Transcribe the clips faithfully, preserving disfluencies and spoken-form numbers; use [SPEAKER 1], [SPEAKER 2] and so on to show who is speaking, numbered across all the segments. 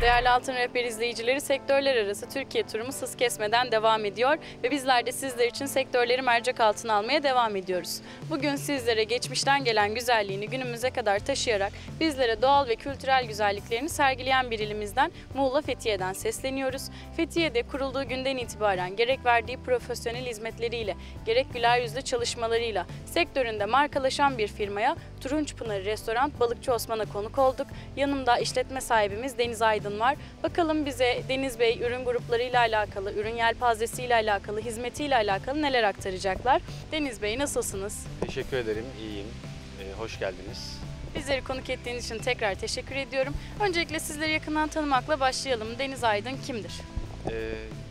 [SPEAKER 1] Değerli Altın Rehber izleyicileri, sektörler arası Türkiye turumuz hız kesmeden devam ediyor ve bizler de sizler için sektörleri mercek altına almaya devam ediyoruz. Bugün sizlere geçmişten gelen güzelliğini günümüze kadar taşıyarak bizlere doğal ve kültürel güzelliklerini sergileyen bir ilimizden Muğla Fethiye'den sesleniyoruz. Fethiye'de kurulduğu günden itibaren gerek verdiği profesyonel hizmetleriyle, gerek güler yüzlü çalışmalarıyla sektöründe markalaşan bir firmaya Turunçpınar Restoran Balıkçı Osman'a konuk olduk. Yanımda işletme sahibimiz Deniz Aydın var. Bakalım bize Deniz Bey ürün gruplarıyla alakalı, ürün yelpazesiyle alakalı, hizmetiyle alakalı neler aktaracaklar. Deniz Bey nasılsınız?
[SPEAKER 2] Teşekkür ederim, iyiyim. Ee, hoş geldiniz.
[SPEAKER 1] Bizleri konuk ettiğiniz için tekrar teşekkür ediyorum. Öncelikle sizleri yakından tanımakla başlayalım. Deniz Aydın kimdir?
[SPEAKER 2] Ee,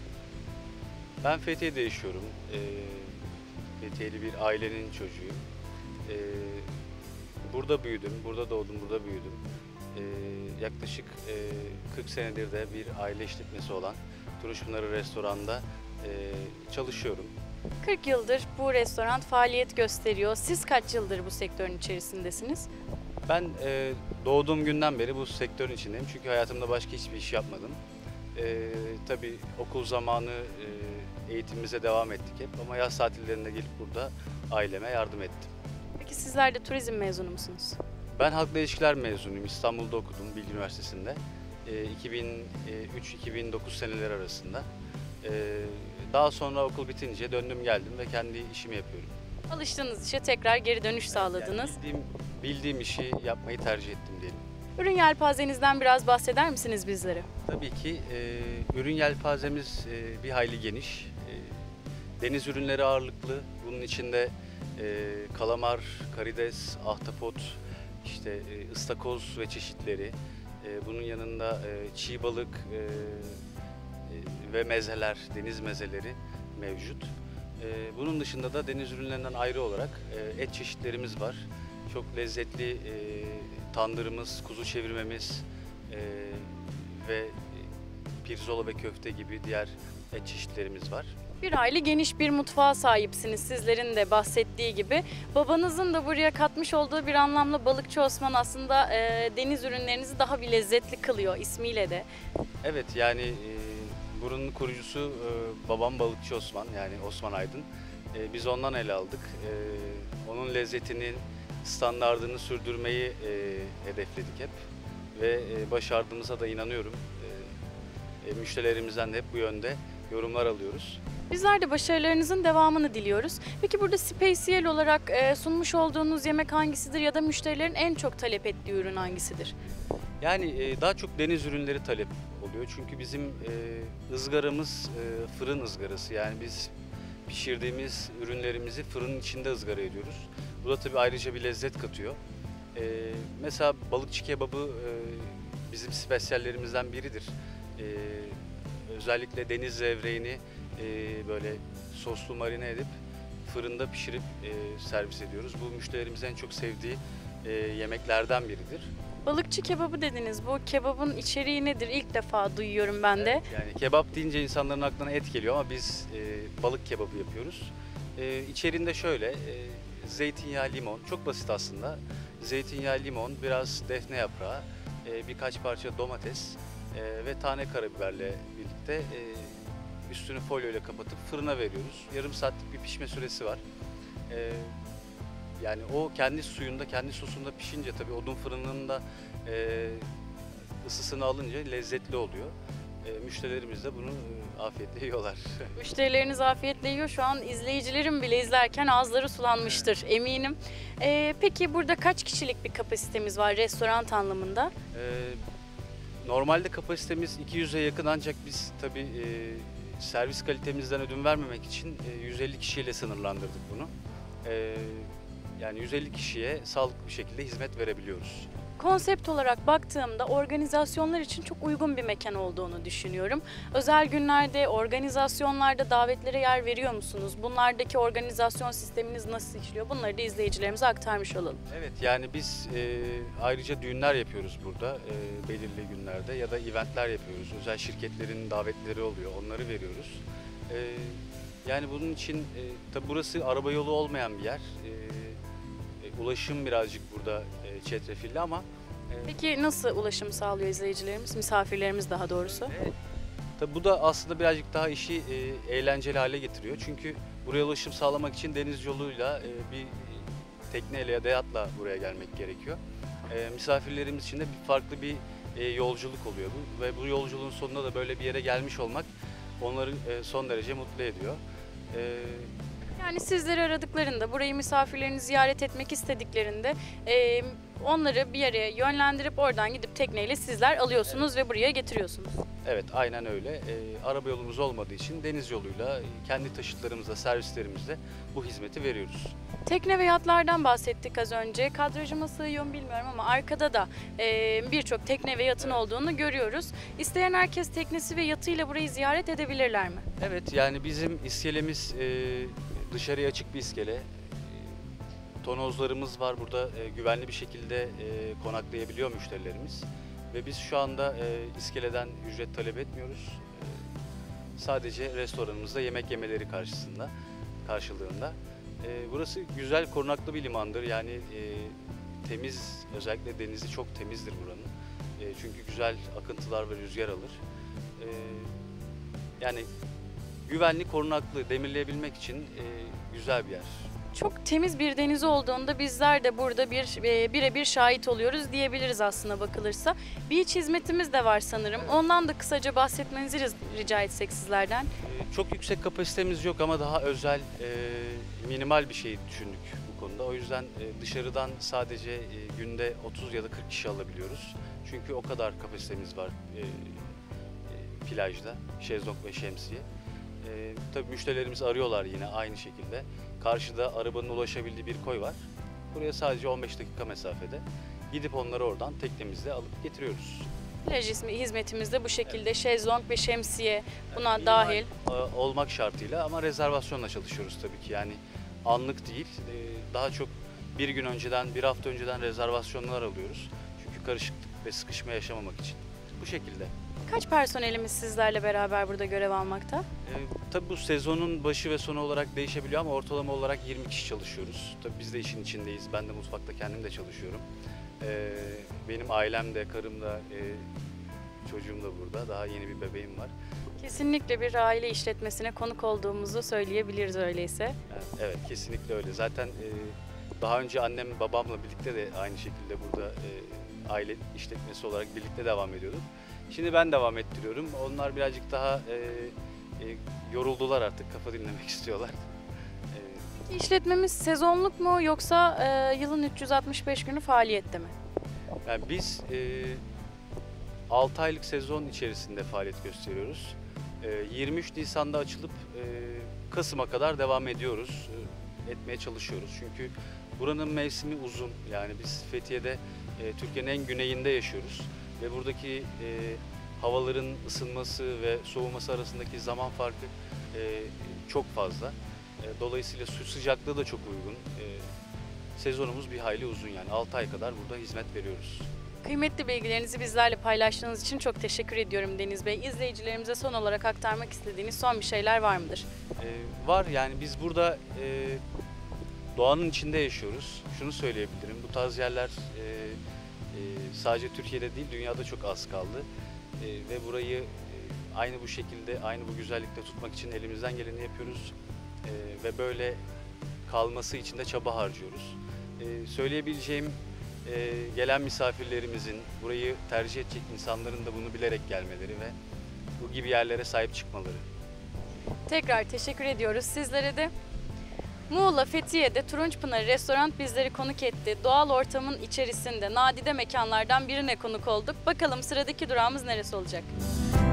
[SPEAKER 2] ben Fethiye'de yaşıyorum. Ee, Fethiye'li bir ailenin çocuğuyum. Ee, burada büyüdüm, burada doğdum, burada büyüdüm. Ee, yaklaşık e, kırk senedir de bir aile işletmesi olan Turunçpınar Restoran'da e, çalışıyorum.
[SPEAKER 1] kırk yıldır bu restoran faaliyet gösteriyor. Siz kaç yıldır bu sektörün içerisindesiniz?
[SPEAKER 2] Ben e, doğduğum günden beri bu sektörün içindeyim çünkü hayatımda başka hiçbir iş yapmadım. E, tabii okul zamanı e, eğitimimize devam ettik hep ama yaz tatillerinde gelip burada aileme yardım ettim.
[SPEAKER 1] Peki sizler de turizm mezunu musunuz?
[SPEAKER 2] Ben halkla ilişkiler mezunuyum. İstanbul'da okudum Bilgi Üniversitesi'nde. E, iki bin üç iki bin dokuz seneleri arasında. E, daha sonra okul bitince döndüm geldim ve kendi işimi yapıyorum.
[SPEAKER 1] Alıştığınız işe tekrar geri dönüş sağladınız.
[SPEAKER 2] Yani bildiğim, bildiğim işi yapmayı tercih ettim diyelim.
[SPEAKER 1] Ürün yelpazenizden biraz bahseder misiniz bizlere?
[SPEAKER 2] Tabii ki e, ürün yelpazemiz e, bir hayli geniş. E, deniz ürünleri ağırlıklı. Bunun içinde e, kalamar, karides, ahtapot, işte e, ıstakoz ve çeşitleri. E, bunun yanında e, çiğ balık e, e, ve mezeler, deniz mezeleri mevcut. E, bunun dışında da deniz ürünlerinden ayrı olarak e, et çeşitlerimiz var. Çok lezzetli e, tandırımız, kuzu çevirmemiz e, ve pirzola ve köfte gibi diğer et çeşitlerimiz var.
[SPEAKER 1] Bir aile geniş bir mutfağa sahipsiniz sizlerin de bahsettiği gibi. Babanızın da buraya katmış olduğu bir anlamla Balıkçı Osman aslında e, deniz ürünlerinizi daha bir lezzetli kılıyor ismiyle de.
[SPEAKER 2] Evet, yani e, buranın kurucusu e, babam Balıkçı Osman, yani Osman Aydın. E, biz ondan ele aldık. E, onun lezzetinin standardını sürdürmeyi e, hedefledik hep ve e, başardığımıza da inanıyorum. E, e, müşterilerimizden de hep bu yönde yorumlar alıyoruz.
[SPEAKER 1] Bizler de başarılarınızın devamını diliyoruz. Peki burada spesiyel olarak e, sunmuş olduğunuz yemek hangisidir ya da müşterilerin en çok talep ettiği ürün hangisidir?
[SPEAKER 2] Yani e, daha çok deniz ürünleri talep oluyor çünkü bizim e, ızgaramız e, fırın ızgarası, yani biz pişirdiğimiz ürünlerimizi fırının içinde ızgara ediyoruz. Bu da tabii ayrıca bir lezzet katıyor. E, mesela balıkçı kebabı e, bizim spesiyallerimizden biridir. E, özellikle deniz levreğini e, böyle soslu marine edip fırında pişirip e, servis ediyoruz. Bu müşterilerimizin en çok sevdiği e, yemeklerden biridir.
[SPEAKER 1] Balıkçı kebabı dediniz. Bu kebabın içeriği nedir? İlk defa duyuyorum ben de.
[SPEAKER 2] Evet, yani kebap deyince insanların aklına et geliyor ama biz e, balık kebabı yapıyoruz. E, içeriğinde şöyle, e, zeytinyağı, limon, çok basit aslında. Zeytinyağı, limon, biraz defne yaprağı, e, birkaç parça domates e, ve tane karabiberle birlikte e, üstünü folyo ile kapatıp fırına veriyoruz. Yarım saatlik bir pişme süresi var. E, yani o kendi suyunda, kendi sosunda pişince tabii odun fırınının da e, ısısını alınca lezzetli oluyor. E, müşterilerimiz de bunu e, afiyetle yiyorlar.
[SPEAKER 1] Müşterileriniz afiyetle yiyor. Şu an izleyicilerim bile izlerken ağızları sulanmıştır eminim. Ee, peki burada kaç kişilik bir kapasitemiz var restoran anlamında?
[SPEAKER 2] E, normalde kapasitemiz iki yüze yakın ancak biz tabii e, servis kalitemizden ödün vermemek için e, yüz elli kişiyle sınırlandırdık bunu. E, yani yüz elli kişiye sağlıklı bir şekilde hizmet verebiliyoruz.
[SPEAKER 1] Konsept olarak baktığımda organizasyonlar için çok uygun bir mekan olduğunu düşünüyorum. Özel günlerde, organizasyonlarda davetlere yer veriyor musunuz? Bunlardaki organizasyon sisteminiz nasıl işliyor? Bunları da izleyicilerimize aktarmış olalım.
[SPEAKER 2] Evet, yani biz e, ayrıca düğünler yapıyoruz burada e, belirli günlerde ya da eventler yapıyoruz. Özel şirketlerin davetleri oluyor, onları veriyoruz. E, yani bunun için e, tabi burası araba yolu olmayan bir yer. E, e, ulaşım birazcık burada e, çetrefilli ama E,
[SPEAKER 1] Peki nasıl ulaşım sağlıyor izleyicilerimiz, misafirlerimiz daha doğrusu?
[SPEAKER 2] ve tabii bu da aslında birazcık daha işi e, eğlenceli hale getiriyor. Çünkü buraya ulaşım sağlamak için deniz yoluyla e, bir tekneyle ya da yatla buraya gelmek gerekiyor. E, misafirlerimiz için de bir farklı bir e, yolculuk oluyor bu ve bu yolculuğun sonunda da böyle bir yere gelmiş olmak onları e, son derece mutlu ediyor. E,
[SPEAKER 1] Yani sizleri aradıklarında, burayı misafirlerini ziyaret etmek istediklerinde e, onları bir yere yönlendirip oradan gidip tekneyle sizler alıyorsunuz ve buraya getiriyorsunuz.
[SPEAKER 2] evet, aynen öyle. E, araba yolumuz olmadığı için deniz yoluyla e, kendi taşıtlarımızla, servislerimizle bu hizmeti veriyoruz.
[SPEAKER 1] Tekne ve yatlardan bahsettik az önce. Kadrajıma sığıyor mu bilmiyorum ama arkada da e, birçok tekne ve yatın olduğunu görüyoruz. İsteyen herkes teknesi ve yatıyla burayı ziyaret edebilirler mi?
[SPEAKER 2] Evet, yani bizim iskelemiz e, dışarıya açık bir iskele. E, tonozlarımız var burada, e, güvenli bir şekilde e, konaklayabiliyor müşterilerimiz. Ve biz şu anda e, iskeleden ücret talep etmiyoruz. E, sadece restoranımızda yemek yemeleri karşısında, karşılığında. E, burası güzel, korunaklı bir limandır. Yani e, temiz, özellikle denizi çok temizdir buranın. E, çünkü güzel akıntılar ve rüzgar alır. E, yani güvenli, korunaklı, demirleyebilmek için e, güzel bir yer.
[SPEAKER 1] Çok temiz bir deniz olduğunda bizler de burada bir e, birebir şahit oluyoruz diyebiliriz aslına bakılırsa. Beach hizmetimiz de var sanırım. Ondan da kısaca bahsetmenizi riz- rica etsek sizlerden.
[SPEAKER 2] E, çok yüksek kapasitemiz yok ama daha özel, e, minimal bir şey düşündük bu konuda. O yüzden e, dışarıdan sadece e, günde otuz ya da kırk kişi alabiliyoruz. Çünkü o kadar kapasitemiz var e, e, plajda, şezlong ve şemsiye. E, tabii müşterilerimiz arıyorlar yine aynı şekilde. Karşıda arabanın ulaşabildiği bir koy var. Buraya sadece on beş dakika mesafede. Gidip onları oradan teknemizle alıp getiriyoruz.
[SPEAKER 1] Plaj ismi hizmetimiz de bu şekilde şezlong ve şemsiye buna
[SPEAKER 2] Minimal,
[SPEAKER 1] dahil.
[SPEAKER 2] e, olmak şartıyla ama rezervasyonla çalışıyoruz tabii ki. Yani anlık değil, e, daha çok bir gün önceden, bir hafta önceden rezervasyonlar alıyoruz. Çünkü karışıklık ve sıkışma yaşamamak için. Bu şekilde.
[SPEAKER 1] Kaç personelimiz sizlerle beraber burada görev almakta?
[SPEAKER 2] E, tabii bu sezonun başı ve sonu olarak değişebiliyor ama ortalama olarak yirmi kişi çalışıyoruz. Tabii biz de işin içindeyiz. Ben de mutfakta kendim de çalışıyorum. E, benim ailem de, karım da, e, çocuğum da burada. Daha yeni bir bebeğim var.
[SPEAKER 1] Kesinlikle bir aile işletmesine konuk olduğumuzu söyleyebiliriz öyleyse.
[SPEAKER 2] Yani evet, kesinlikle öyle. Zaten e, daha önce annem babamla birlikte de aynı şekilde burada e, aile işletmesi olarak birlikte devam ediyorduk. Şimdi ben devam ettiriyorum. Onlar birazcık daha e, e, yoruldular artık, kafa dinlemek istiyorlar. E,
[SPEAKER 1] İşletmemiz sezonluk mu yoksa e, yılın üç yüz altmış beş günü faaliyette mi?
[SPEAKER 2] yani biz e, altı aylık sezon içerisinde faaliyet gösteriyoruz. E, yirmi üç Nisan'da açılıp e, Kasım'a kadar devam ediyoruz. E, etmeye çalışıyoruz. Çünkü buranın mevsimi uzun. Yani biz Fethiye'de e, Türkiye'nin en güneyinde yaşıyoruz. Ve buradaki e, havaların ısınması ve soğuması arasındaki zaman farkı e, çok fazla. E, dolayısıyla su sıcaklığı da çok uygun. E, sezonumuz bir hayli uzun, yani altı ay kadar burada hizmet veriyoruz.
[SPEAKER 1] Kıymetli bilgilerinizi bizlerle paylaştığınız için çok teşekkür ediyorum Deniz Bey. İzleyicilerimize son olarak aktarmak istediğiniz son bir şeyler var mıdır?
[SPEAKER 2] E, var, yani biz burada e, doğanın içinde yaşıyoruz. Şunu söyleyebilirim, bu tarz yerler e, e, sadece Türkiye'de değil, dünyada çok az kaldı. E, ve burayı e, aynı bu şekilde, aynı bu güzellikte tutmak için elimizden geleni yapıyoruz. E, ve böyle kalması için de çaba harcıyoruz. E, söyleyebileceğim, e, gelen misafirlerimizin, burayı tercih edecek insanların da bunu bilerek gelmeleri ve bu gibi yerlere sahip çıkmaları.
[SPEAKER 1] Tekrar teşekkür ediyoruz sizlere de. Muğla, Fethiye'de Turunçpınar Restoran bizleri konuk etti. Doğal ortamın içerisinde nadide mekanlardan birine konuk olduk. Bakalım sıradaki durağımız neresi olacak?